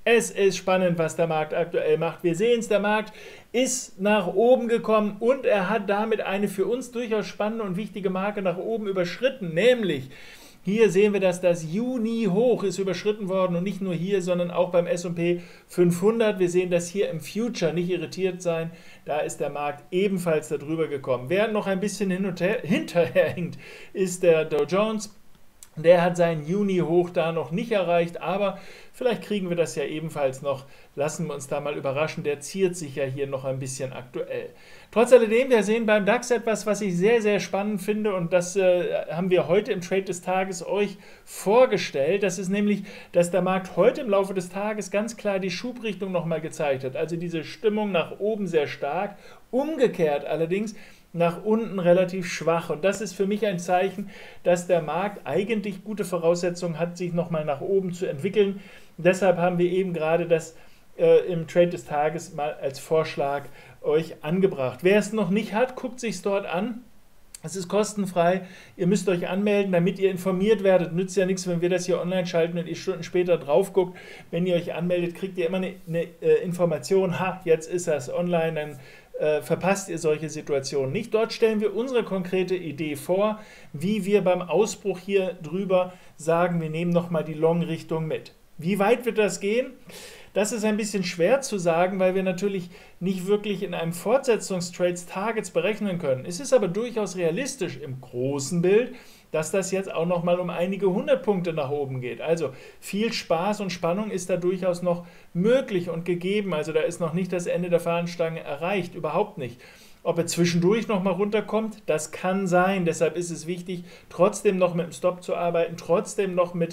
Es ist spannend, was der Markt aktuell macht. Wir sehen es, der Markt ist nach oben gekommen und er hat damit eine für uns durchaus spannende und wichtige Marke nach oben überschritten, nämlich hier sehen wir, dass das Juni-Hoch ist überschritten worden und nicht nur hier, sondern auch beim S&P 500. Wir sehen das hier im Future, nicht irritiert sein, da ist der Markt ebenfalls darüber gekommen. Wer noch ein bisschen hinterherhinkt, ist der Dow Jones. Der hat seinen Juni-Hoch da noch nicht erreicht, aber vielleicht kriegen wir das ja ebenfalls noch. Lassen wir uns da mal überraschen, der ziert sich ja hier noch ein bisschen aktuell. Trotz alledem, wir sehen beim DAX etwas, was ich sehr, sehr spannend finde und das haben wir heute im Trade des Tages euch vorgestellt. Das ist nämlich, dass der Markt heute im Laufe des Tages ganz klar die Schubrichtung nochmal gezeigt hat. Also diese Stimmung nach oben sehr stark, umgekehrt allerdings nach unten relativ schwach. Und das ist für mich ein Zeichen, dass der Markt eigentlich gute Voraussetzungen hat, sich nochmal nach oben zu entwickeln. Deshalb haben wir eben gerade das im Trade des Tages mal als Vorschlag euch angebracht. Wer es noch nicht hat, guckt sich es dort an. Es ist kostenfrei. Ihr müsst euch anmelden, damit ihr informiert werdet. Nützt ja nichts, wenn wir das hier online schalten und ihr Stunden später drauf guckt. Wenn ihr euch anmeldet, kriegt ihr immer eine Information. Ha, jetzt ist das online, dann verpasst ihr solche Situationen nicht. Dort stellen wir unsere konkrete Idee vor, wie wir beim Ausbruch hier drüber sagen, wir nehmen nochmal die Long-Richtung mit. Wie weit wird das gehen? Das ist ein bisschen schwer zu sagen, weil wir natürlich nicht wirklich in einem Fortsetzungstrades Targets berechnen können. Es ist aber durchaus realistisch im großen Bild, dass das jetzt auch nochmal um einige 100 Punkte nach oben geht. Also viel Spaß und Spannung ist da durchaus noch möglich und gegeben. Also da ist noch nicht das Ende der Fahnenstange erreicht, überhaupt nicht. Ob er zwischendurch nochmal runterkommt, das kann sein. Deshalb ist es wichtig, trotzdem noch mit dem Stop zu arbeiten, trotzdem noch mit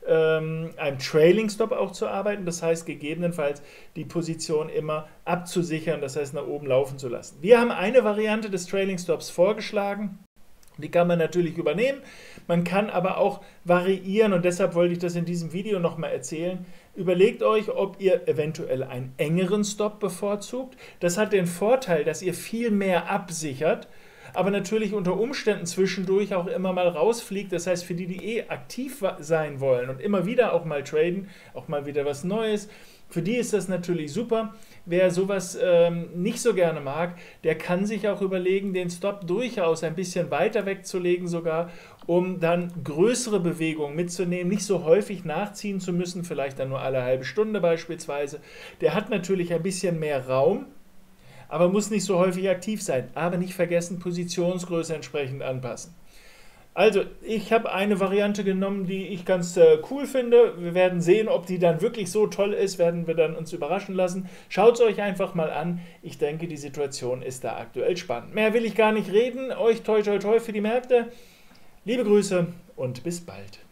einem Trailing Stop auch zu arbeiten, das heißt gegebenenfalls die Position immer abzusichern, das heißt nach oben laufen zu lassen. Wir haben eine Variante des Trailing Stops vorgeschlagen, die kann man natürlich übernehmen, man kann aber auch variieren und deshalb wollte ich das in diesem Video nochmal erzählen. Überlegt euch, ob ihr eventuell einen engeren Stop bevorzugt. Das hat den Vorteil, dass ihr viel mehr absichert, aber natürlich unter Umständen zwischendurch auch immer mal rausfliegt. Das heißt, für die, die aktiv sein wollen und immer wieder auch mal traden, auch mal wieder was Neues, für die ist das natürlich super. Wer sowas nicht so gerne mag, der kann sich auch überlegen, den Stop durchaus ein bisschen weiter wegzulegen sogar, um dann größere Bewegungen mitzunehmen, nicht so häufig nachziehen zu müssen, vielleicht dann nur alle halbe Stunde beispielsweise. Der hat natürlich ein bisschen mehr Raum, aber muss nicht so häufig aktiv sein. Aber nicht vergessen, Positionsgröße entsprechend anpassen. Also, ich habe eine Variante genommen, die ich ganz cool finde. Wir werden sehen, ob die dann wirklich so toll ist, werden wir dann uns überraschen lassen. Schaut es euch einfach mal an. Ich denke, die Situation ist da aktuell spannend. Mehr will ich gar nicht reden. Euch toi toi toi für die Märkte. Liebe Grüße und bis bald.